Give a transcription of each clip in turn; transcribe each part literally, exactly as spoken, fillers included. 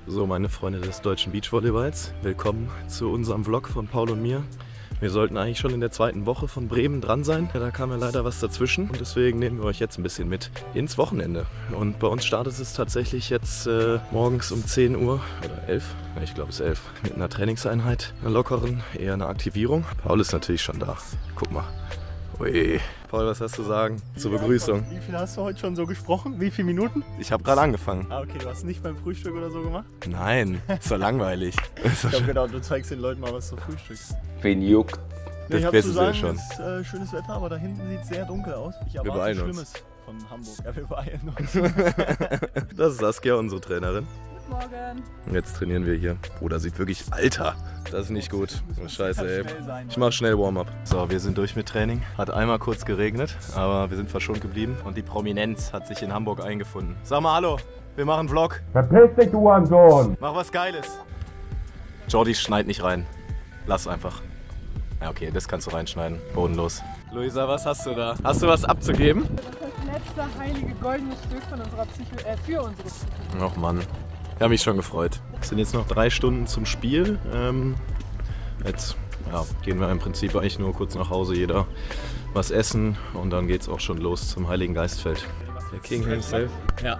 So, meine Freunde des deutschen Beachvolleyballs, willkommen zu unserem Vlog von Paul und mir. Wir sollten eigentlich schon in der zweiten Woche von Bremen dran sein. Ja, da kam ja leider was dazwischen und deswegen nehmen wir euch jetzt ein bisschen mit ins Wochenende. Und bei uns startet es tatsächlich jetzt äh, morgens um zehn Uhr oder elf, ich glaube es ist elf, mit einer Trainingseinheit, einer lockeren, eher eine Aktivierung. Paul ist natürlich schon da. Guck mal. Ui. Paul, was hast du zu sagen zur Begrüßung? Wie viel hast du heute schon so gesprochen? Wie viele Minuten? Ich habe gerade angefangen. Ah, okay, du hast nicht beim Frühstück oder so gemacht? Nein, ist doch langweilig. Ich glaube genau, du zeigst den Leuten mal was zum Frühstück. Wen juckt? Nee, ich Das hab wissen zu sie sagen, schon. es ist äh, schönes Wetter, aber da hinten sieht es sehr dunkel aus. Ich erwarte beeilen uns. Schlimmes von Hamburg. Ja, wir beeilen uns. Das ist Saskia, unsere Trainerin. Morgen. Und jetzt trainieren wir hier. Bruder, sieht wirklich... Alter, das ist nicht gut. Oh, scheiße, ey. Ich mach schnell Warm-up. So, wir sind durch mit Training. Hat einmal kurz geregnet, aber wir sind verschont geblieben. Und die Prominenz hat sich in Hamburg eingefunden. Sag mal hallo, wir machen einen Vlog. Verpiss dich, du Hurensohn! Mach was Geiles. Jordi, schneid nicht rein. Lass einfach. Ja, okay, das kannst du reinschneiden. Bodenlos. Luisa, was hast du da? Hast du was abzugeben? Das ist das letzte heilige goldene Stück von unserer Psycho äh, für unsere Psycho. Och Mann, ich habe mich schon gefreut. Es sind jetzt noch drei Stunden zum Spiel. Ähm, jetzt ja, gehen wir im Prinzip eigentlich nur kurz nach Hause, jeder was essen und dann geht's auch schon los zum Heiligen Geistfeld. Der King himself. Ja.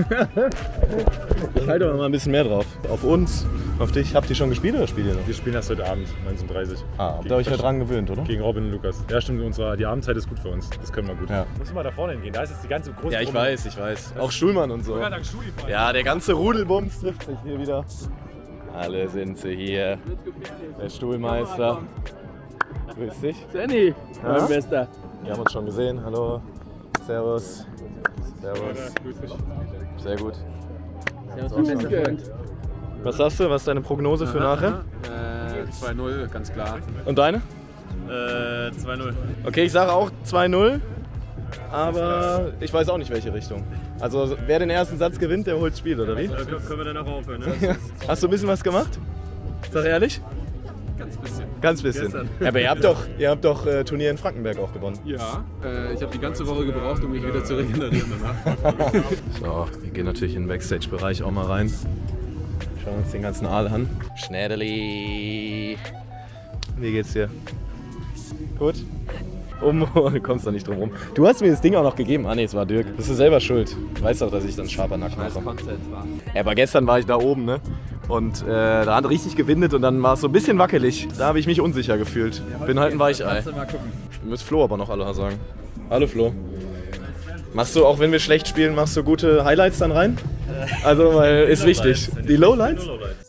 Ich halte aber mal ein bisschen mehr drauf. Auf uns, auf dich. Habt ihr schon gespielt oder spielt ihr noch? Wir spielen erst heute Abend, neunzehn Uhr dreißig. Ah, habt ihr euch ja dran gewöhnt, oder? Gegen Robin und Lukas. Ja, stimmt, unsere, die Abendzeit ist gut für uns. Das können wir gut. Ja. Muss immer da vorne hingehen, da ist jetzt die ganze große Ja, ich Runde. weiß, ich weiß. Auch Schulmann und so. Ja, dank Schuli vor allem. Ja, der ganze Rudelbums trifft sich hier wieder. Alle sind sie hier. Der Stuhlmeister. Grüß dich. Jenny, mein Bester. Wir haben uns schon gesehen. Hallo. Servus. Servus. Grüß dich. Sehr gut. Bester. Was sagst du? Was ist deine Prognose für nachher? Äh, zwei null, ganz klar. Und deine? Äh, zwei null. Okay, ich sage auch zwei null. Aber ich weiß auch nicht, welche Richtung. Also, wer den ersten Satz gewinnt, der holt das Spiel, oder wie? Da können wir dann auch aufhören, ne? Hast du ein bisschen was gemacht? Sag ehrlich? Ganz bisschen. Ganz bisschen. Ja, aber ihr habt doch, ihr habt doch äh, Turnier in Frankenberg auch gewonnen. Ja, äh, ich habe die ganze Woche gebraucht, um mich wieder zu regenerieren danach. So, wir gehen natürlich in den Backstage-Bereich auch mal rein. Schauen uns den ganzen Aal an. Schnädeli. Wie geht's dir? Gut? Um, du kommst da nicht drum rum. Du hast mir das Ding auch noch gegeben. Ah ne, es war Dirk. Das ist selber schuld. Du weißt doch, dass ich dann scharfer Nacken habe. Ja, aber gestern war ich da oben, ne? Und äh, da hat richtig gewindet und dann war es so ein bisschen wackelig. Da habe ich mich unsicher gefühlt. Bin halt ein Weichei. Müsst Flo aber noch Aloha sagen. Hallo Flo. Machst du, auch wenn wir schlecht spielen, machst du gute Highlights dann rein? Also, weil ist wichtig. Die Lowlights?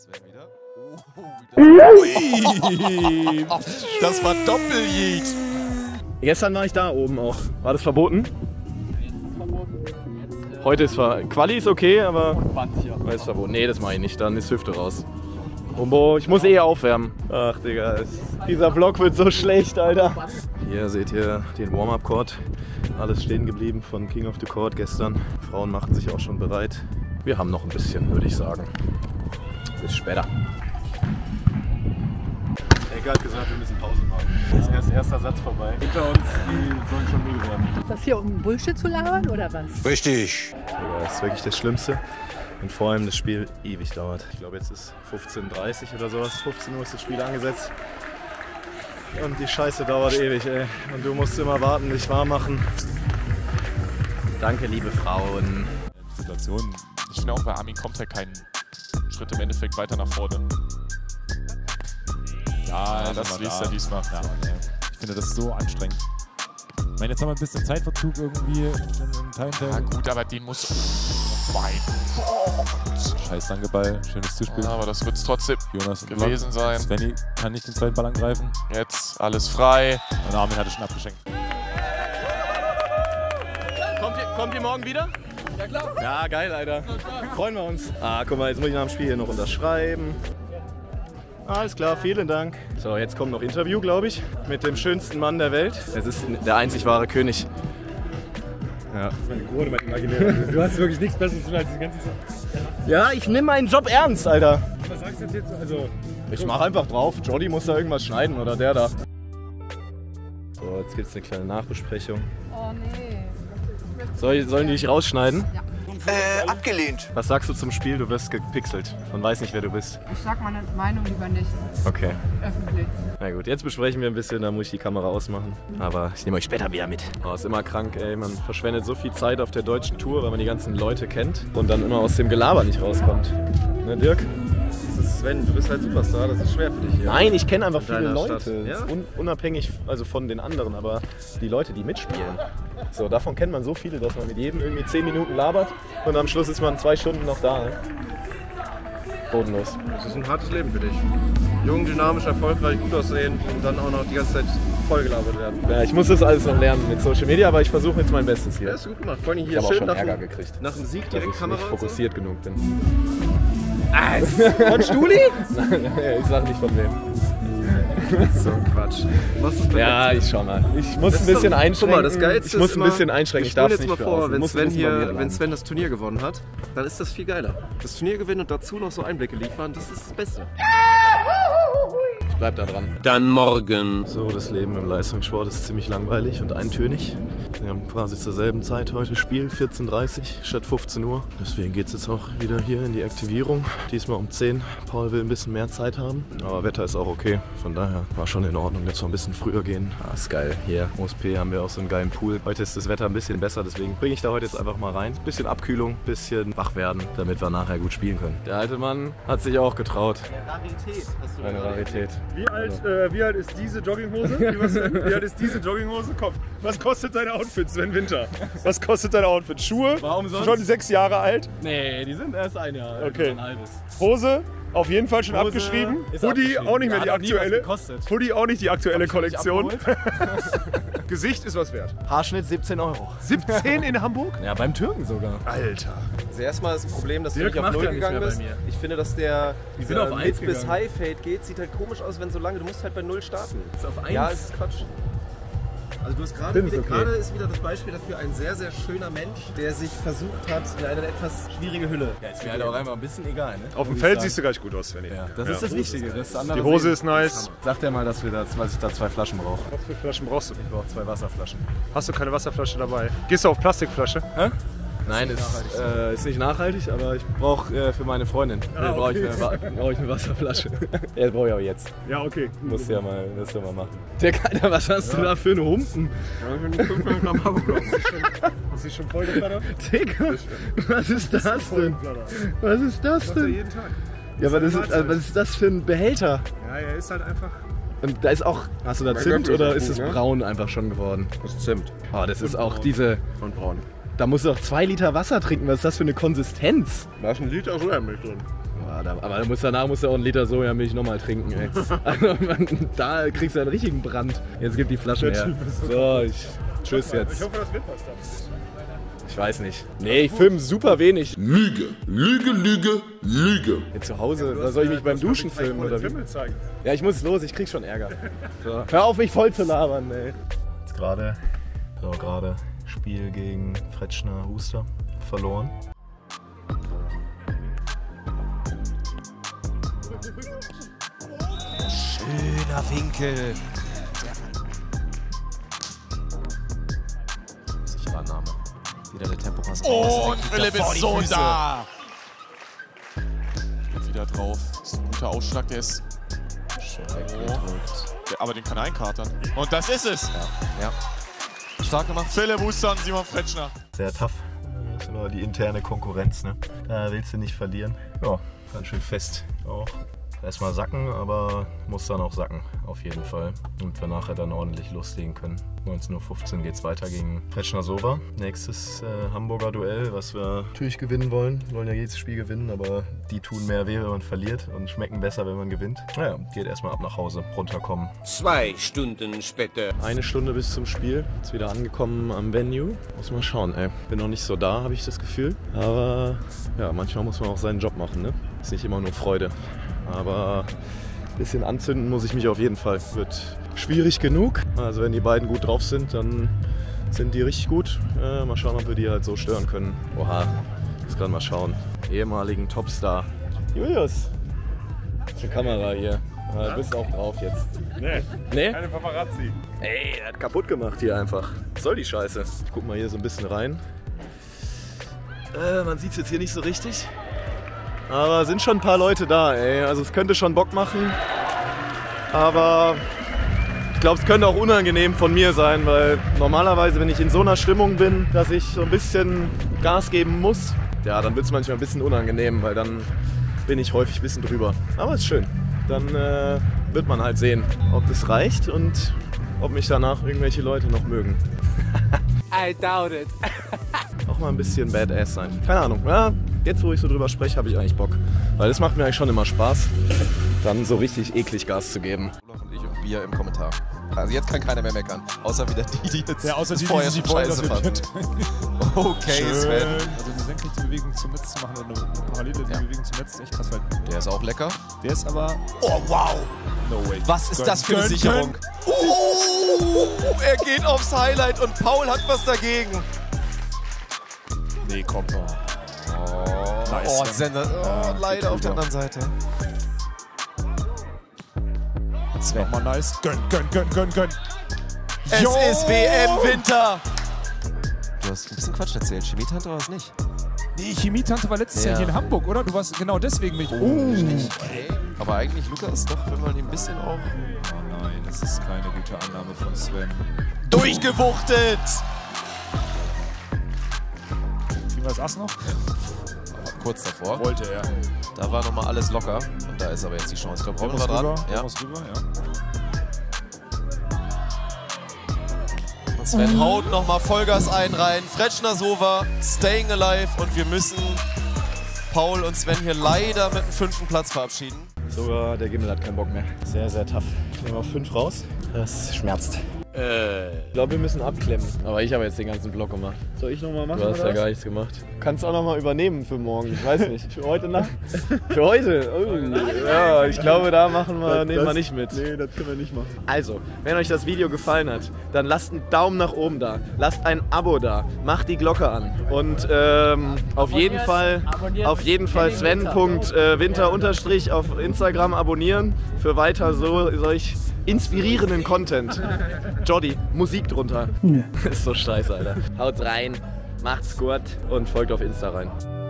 Das war Doppeljeet. Gestern war ich da oben auch. War das verboten? Heute ist ver... Quali ist okay, aber... Weil ist verboten. Nee, das mache ich nicht. Dann ist Hüfte raus. Umbo, ich muss eh aufwärmen. Ach, Digga. Es, dieser Vlog wird so schlecht, Alter. Hier seht ihr den Warm-Up-Court. Alles stehen geblieben von King of the Court gestern. Frauen machten sich auch schon bereit. Wir haben noch ein bisschen, würde ich sagen. Bis später. Egal, hat gesagt, wir müssen Pause machen. Jetzt ist erst erster Satz vorbei. Hinter uns, die sollen schon müde werden. Ist das hier, um Bullshit zu labern oder was? Richtig. Ja, das ist wirklich das Schlimmste. Und vor allem das Spiel ewig dauert. Ich glaube, jetzt ist fünfzehn Uhr dreißig oder sowas. fünfzehn Uhr ist das Spiel angesetzt. Und die Scheiße dauert ewig, ey. Und du musst immer warten, dich warm machen. Danke, liebe Frauen. Situation. Ich finde auch, bei Armin kommt ja kein Schritt im Endeffekt weiter nach vorne. Ja, Ja, das da. liest er diesmal. Ja, nee. Ich finde das so anstrengend. Ich meine, jetzt haben wir ein bisschen Zeitverzug irgendwie im Timetable. Ja gut, aber den muss... Wein. Scheiß Dangeball, schönes Zuspiel. Ja, aber das wird es trotzdem Jonas gewesen Block. sein. Svenny kann nicht den zweiten Ball angreifen. Jetzt alles frei. Und Armin hat es schon abgeschenkt. Kommt ihr, kommt ihr morgen wieder? Ja, klar. Ja, geil, Alter. Freuen wir uns. Ah, guck mal, jetzt muss ich nach dem Spiel hier noch unterschreiben. Alles klar, vielen Dank. So, jetzt kommt noch Interview, glaube ich, mit dem schönsten Mann der Welt. Es ist der einzig wahre König. Ja. Das ist meine Krone, mein imaginärer. Du hast wirklich nichts Besseres zu tun als die ganze Zeit. Ja, ich nehme meinen Job ernst, Alter. Was sagst du jetzt? Also, Ich mach einfach drauf. Jordi muss da irgendwas schneiden oder der da. So, jetzt gibt's eine kleine Nachbesprechung. Oh nee. Soll, sollen die dich rausschneiden? Ja. Äh, abgelehnt. Was sagst du zum Spiel? Du wirst gepixelt. Man weiß nicht, wer du bist. Ich sag meine Meinung lieber nicht. Okay. Öffentlich. Na gut, jetzt besprechen wir ein bisschen, da muss ich die Kamera ausmachen. Aber ich nehme euch später wieder mit. Oh, ist immer krank, ey. Man verschwendet so viel Zeit auf der deutschen Tour, weil man die ganzen Leute kennt und dann immer aus dem Gelaber nicht rauskommt. Ne, Dirk? Das ist Sven, du bist halt Superstar, das ist schwer für dich hier. Nein, ich kenne einfach In viele deiner Leute. Stadt. Ja? Das ist un unabhängig also von den anderen, aber die Leute, die mitspielen. So, davon kennt man so viele, dass man mit jedem irgendwie zehn Minuten labert und am Schluss ist man zwei Stunden noch da. Ne? Bodenlos. Das ist ein hartes Leben für dich. Jung, dynamisch, erfolgreich, gut aussehen und dann auch noch die ganze Zeit vollgelabert werden. Ja, ich muss das alles noch lernen mit Social Media, aber ich versuche jetzt mein Bestes hier. Ja, ist gut gemacht. Vor allem Ich hier habe auch schön schon nach, Ärger dem, gekriegt, nach dem Sieg dass direkt ich Kamera nicht und so. fokussiert genug bin. Von Stuli? Ich sag nicht von wem. So ein Quatsch. Was ist Ja, ich schau mal. Ich muss Das ein ist bisschen doch- einschränken. Guck mal, das Geilste ich muss ist ein immer, bisschen einschränken. Ich stell darf dir es jetzt nicht mal für vor, außen. wenn Muss ein Sven, bisschen bei mir hier, bleiben. wenn Sven das Turnier gewonnen hat, dann ist das viel geiler. Das Turnier gewinnen und dazu noch so Einblicke liefern, das ist das Beste. Ich bleib da dran. Dann morgen. So, das Leben im Leistungssport ist ziemlich langweilig und eintönig. Wir haben quasi zur selben Zeit heute Spiel, vierzehn Uhr dreißig statt fünfzehn Uhr. Deswegen geht es jetzt auch wieder hier in die Aktivierung. Diesmal um zehn. Paul will ein bisschen mehr Zeit haben, aber Wetter ist auch okay. Von daher war schon in Ordnung, jetzt noch ein bisschen früher gehen. Ah, ist geil. Hier, O S P, haben wir auch so einen geilen Pool. Heute ist das Wetter ein bisschen besser, deswegen bringe ich da heute jetzt einfach mal rein. Bisschen Abkühlung, bisschen wach werden, damit wir nachher gut spielen können. Der alte Mann hat sich auch getraut. Rarität hast du Eine Rarität. Wie alt, äh, wie alt ist diese Jogginghose? Wie, was, wie alt ist diese Jogginghose? Komm, was kostet dein Outfit, Sven Winter? Was kostet dein Outfit? Schuhe? Warum sonst? Schon sechs Jahre alt? Nee, die sind erst ein Jahr. Okay. Ein halbes. Hose? Auf jeden Fall schon Hose abgeschrieben. ist Hoodie abgeschrieben. auch nicht mehr Ja, die hat auch nie was aktuelle. gekostet. Hoodie auch nicht die aktuelle Kollektion. abgeholt. Gesicht ist was wert. Haarschnitt siebzehn Euro. siebzehn in Hamburg? Ja, beim Türken sogar. Alter. Also erstmal ist das Problem, dass Dirk du nicht auf macht Null ja nicht gegangen mehr bei bist. mir. Ich finde, dass der sind dieser auf eins Mid- bis gegangen. High-Fade geht, sieht halt komisch aus, wenn so lange, du musst halt bei Null starten. Ist auf eins. Ja, es ist Quatsch. Also du hast gerade Find's wieder, okay. gerade ist wieder das Beispiel dafür ein sehr, sehr schöner Mensch, der sich versucht hat in eine etwas schwierige Hülle. Ja, ist mir halt auch einfach ein bisschen egal, ne? Auf dem Feld siehst du gar nicht gut aus, Svenny. Ja, das Ja. ist das Wichtige. Das andere Die Hose sehen. ist nice. Sagt er mal, dass, wir da, dass ich da zwei Flaschen brauche. Was für Flaschen brauchst du? Ich brauche zwei Wasserflaschen. Hast du keine Wasserflasche dabei? Gehst du auf Plastikflasche? Hä? Nein, ist, äh, ist nicht nachhaltig, aber ich brauche äh, für meine Freundin Ah, äh, brauche ich, okay. eine Wa- brauch ich eine Wasserflasche. Ja, brauche ich auch jetzt. Ja, okay. Muss ja mal, das ja mal machen. Der Alter, was hast du da für einen Humpen? Hast du dich schon voll geblattert? Digga, was ist das denn? Was ist das Macht er denn? jeden Tag. Ja, aber das ist, also, was ist das für ein Behälter? Ja, er ist halt einfach... Und da ist auch, hast du da Zimt oder ist es braun einfach schon geworden? Das ist Zimt. Oh, das ist auch diese, Und braun. da musst du doch zwei Liter Wasser trinken. Was ist das für eine Konsistenz? Da ist ein Liter Sojamilch drin. Ja, da, aber du musst danach musst du auch einen Liter Sojamilch nochmal trinken, ey. Also, man, da kriegst du einen richtigen Brand. Jetzt gib die Flaschen her. So, ich, tschüss jetzt. Ich hoffe, das wird was da. Ich weiß nicht. Nee, ich filme super wenig. Lüge, Lüge, Lüge, Lüge. Jetzt zu Hause, da soll ich mich beim Duschen filmen oder wie? Pimmel zeigen. Ja, ich muss los, ich krieg schon Ärger. So. Hör auf, mich voll zu labern, ey. Jetzt gerade, so gerade Spiel gegen Fretschner Huster verloren. Schöner Winkel. Sichere Annahme. Wieder der Tempopass. Und Philipp ist so da. Wieder drauf. Das ist ein guter Ausschlag, der ist. Schön Oh. weggedrückt. Der, aber den kann er einkatern. Und das ist es. Ja. Stark gemacht. Philipp Huster und Simon Fretschner. Sehr tough. Das ist nur die interne Konkurrenz, ne? Da willst du nicht verlieren. Ja, ganz schön fest auch. Erstmal sacken, aber muss dann auch sacken, auf jeden Fall. Und wir nachher dann ordentlich loslegen können. neunzehn Uhr fünfzehn geht es weiter gegen Fretschner Sova. Nächstes äh, Hamburger Duell, was wir natürlich gewinnen wollen. Wir wollen ja jedes Spiel gewinnen, aber die tun mehr weh, wenn man verliert und schmecken besser, wenn man gewinnt. Naja, geht erstmal ab nach Hause, runterkommen. Zwei Stunden später. Eine Stunde bis zum Spiel. Jetzt wieder angekommen am Venue. Muss mal schauen, ey. Bin noch nicht so da, habe ich das Gefühl. Aber ja, manchmal muss man auch seinen Job machen, ne? Ist nicht immer nur Freude. Aber ein bisschen anzünden muss ich mich auf jeden Fall. Wird schwierig genug. Also wenn die beiden gut drauf sind, dann sind die richtig gut. Äh, mal schauen, ob wir die halt so stören können. Oha, muss gerade mal schauen. Ehemaligen Topstar. Julius, das ist eine Kamera hier. Ja, du bist auch drauf jetzt. Nee, Nee? keine Paparazzi. Ey, er hat kaputt gemacht hier einfach. Was soll die Scheiße? Ich guck mal hier so ein bisschen rein. Äh, man sieht es jetzt hier nicht so richtig. Aber sind schon ein paar Leute da, ey. Also es könnte schon Bock machen. Aber ich glaube, es könnte auch unangenehm von mir sein, weil normalerweise, wenn ich in so einer Stimmung bin, dass ich so ein bisschen Gas geben muss, ja, dann wird es manchmal ein bisschen unangenehm, weil dann bin ich häufig ein bisschen drüber. Aber ist schön. Dann äh, wird man halt sehen, ob das reicht und ob mich danach irgendwelche Leute noch mögen. I doubt it. Auch mal ein bisschen Badass sein. Keine Ahnung. Ja, jetzt, wo ich so drüber spreche, habe ich eigentlich Bock. Weil das macht mir eigentlich schon immer Spaß, dann so richtig eklig Gas zu geben. Olaf und ich und Bier im Kommentar. Also jetzt kann keiner mehr meckern. Außer wieder die, die jetzt Ja, außer die, vorher die schon sich Scheiße fanden. Okay, Schön. Sven. Also eine senkrechte Bewegung zum Netz zu machen oder eine parallele Ja. Bewegung zum Netz ist echt krass, weil Der ist auch lecker. der ist aber... Oh, wow. No way. Was ist Gönn, das für eine gönn, Sicherung? Oh, er geht aufs Highlight und Paul hat was dagegen. Nee, komm. Oh, Nice. oh, Sender. Oh, Ja, leider auf der drüber. anderen Seite. Sven. Nochmal nice. Gönn, gönn, gönn, gönn, gönn. Es Jo! ist W M Winter. Du hast ein bisschen Quatsch erzählt. Chemietante war es nicht. Nee, Chemietante war letztes Ja. Jahr hier in Hamburg, oder? Du warst genau deswegen mit. Oh, okay. Aber eigentlich, Lukas, doch, wenn man ihn ein bisschen auch... Oh nein, das ist keine gute Annahme von Sven. Durchgewuchtet! Kriegen wir das Ass noch? Kurz davor. Wollte er. Da war nochmal alles locker. Und da ist aber jetzt die Chance. Ich glaube, Robin war dran. Rüber, Ja. Rüber, ja. Und Sven haut nochmal Vollgas ein rein. Fretschner Sova, staying alive. Und wir müssen Paul und Sven hier leider mit dem fünften Platz verabschieden. Sogar der Gimmel hat keinen Bock mehr. Sehr, sehr tough. Ich nehme auf fünf raus. Das schmerzt. Äh. Ich glaube, wir müssen abklemmen. Aber ich habe jetzt den ganzen Block gemacht. Soll ich nochmal machen? Du hast oder ja was? gar nichts gemacht. Kannst auch noch mal übernehmen für morgen. Ich weiß nicht. Für heute Nacht? Für heute? Oh. Ja, ich glaube, da machen wir, nehmen wir nicht mit. Nee, das können wir nicht machen. Also, wenn euch das Video gefallen hat, dann lasst einen Daumen nach oben da. Lasst ein Abo da. Macht die Glocke an. Und ähm, auf jeden Fall, auf jeden Fall Sven.winter unterstrich auf Instagram abonnieren für weiter so solch inspirierenden Content. Joddy, Musik drunter. Ist so scheiße, Alter. Haut rein, macht's gut und folgt auf Insta rein.